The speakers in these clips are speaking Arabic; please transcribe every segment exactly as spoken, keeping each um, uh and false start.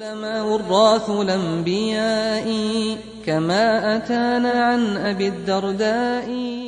العلماء وراث الأنبياء كما أتانا عن أبي الدرداء.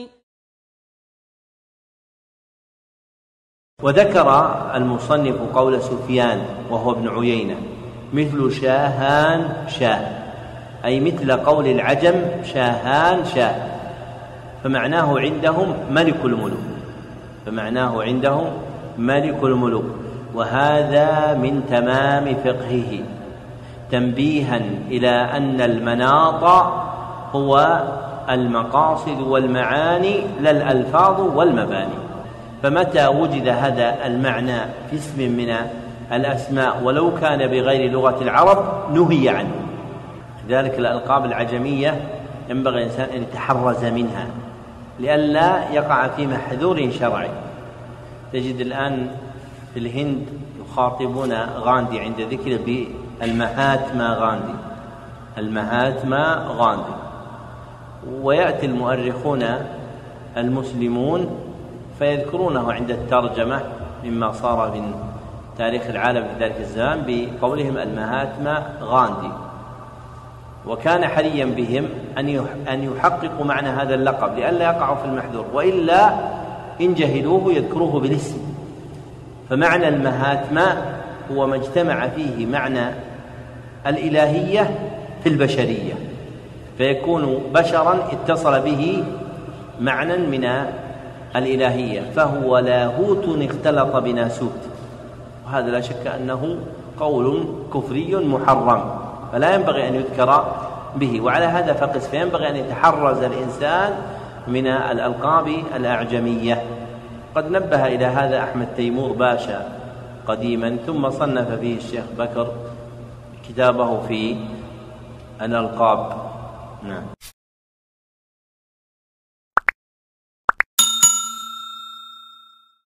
وذكر المصنف قول سفيان وهو ابن عيينة مثل شاهان شاه، أي مثل قول العجم شاهان شاه، فمعناه عندهم ملك الملوك، فمعناه عندهم ملك الملوك. وهذا من تمام فقهه تنبيها إلى أن المناط هو المقاصد والمعاني لا الألفاظ والمباني، فمتى وجد هذا المعنى في اسم من الأسماء ولو كان بغير لغة العرب نهي عنه. لذلك الألقاب العجمية ينبغي الإنسان أن يتحرز منها لئلا يقع في محذور شرعي. تجد الآن في الهند يخاطبون غاندي عند ذكر بالمهاتما غاندي، المهاتما غاندي، ويأتي المؤرخون المسلمون فيذكرونه عند الترجمة مما صار من تاريخ العالم في ذلك الزمان بقولهم المهاتما غاندي، وكان حريا بهم أن يحققوا معنى هذا اللقب لئلا يقعوا في المحذور، وإلا إن جهلوه يذكروه بالاسم. فمعنى المهاتما هو ما اجتمع فيه معنى الإلهية في البشرية، فيكون بشرا اتصل به معنى من الإلهية، فهو لاهوت اختلط بناسوت، وهذا لا شك أنه قول كفري محرم، فلا ينبغي أن يذكر به. وعلى هذا فقس، فينبغي أن يتحرز الإنسان من الألقاب الأعجمية. قد نبه إلى هذا أحمد تيمور باشا قديما، ثم صنف فيه الشيخ بكر كتابه في الألقاب. نعم.